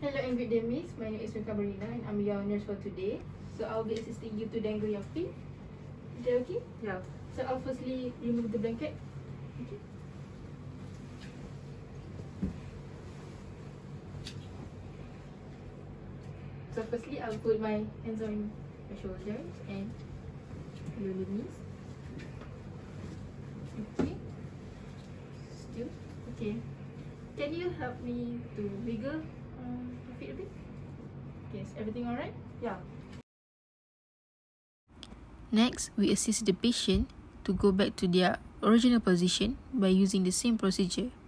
Hello and good day, miss. My name is Marina and I'm your nurse for today. So I'll be assisting you to dangle your feet. Is that okay? Yeah. So I'll firstly remove the blanket. Okay. So firstly, I'll put my hands on my shoulders and below the knees. Okay. Still. Okay. Can you help me to wiggle your feet a bit? Yes, everything alright? Yeah. Next, we assist the patient to go back to their original position by using the same procedure.